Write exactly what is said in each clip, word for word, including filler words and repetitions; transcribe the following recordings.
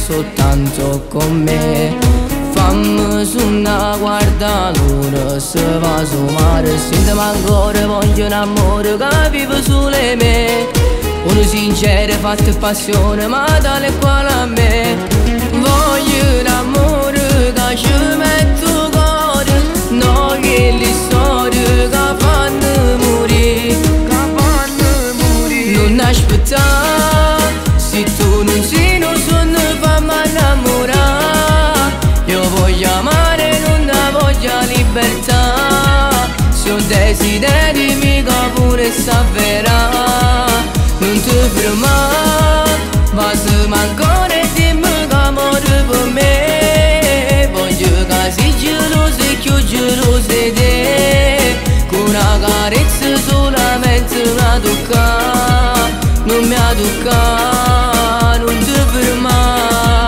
soltanto con me. Fammi suona, guarda l'ora, se va su mare, sentiamo ancora, voglio un amore che vive solo in me. Uno sincero, fatto e passione, ma tale e quale a me. Voglio un amore che ci metto cuore, no che le storie che fanno morire, che fanno morire. Non aspettare, se tu non sei, non sono, fammi innamorare. Io voglio amare, non voglio libertà. Se ho desideri, mica pure s'avverà. Non ti fermare, ma se ancora e dimmi che amore per me. Voglio che sei geloso e più geloso di te. Con una carezza solamente la tocca, non mi ha tocca, non ti fermare.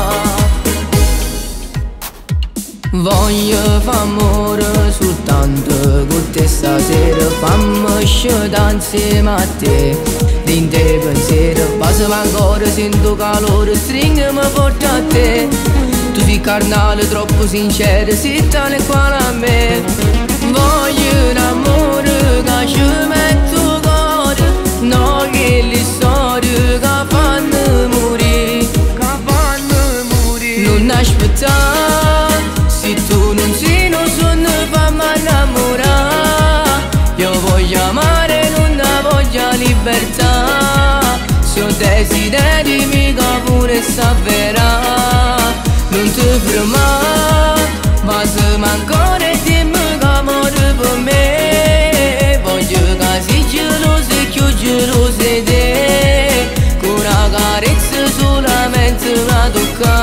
Voglio fare amore soltanto con te stasera. Fammi scendere insieme a te. In te pensiero, passami ancora, sento calore, stringimi forte a te. Tu sei carnale, troppo sincero, sei tale e quale a me. Voglio un amore che ci metto cuore, no che le storie che fanno morire, che fanno morire. Non aspettare, se tu non sei, non sono, fammi innamorare. Io voglio amare, non voglio libertà. Se ho desideri, mica pure s'avverà. Non ti fermare, ma se ancora e dimmi che amore per me. Voglio che sei geloso e più geloso di te. Con una carezza solamente la tocca,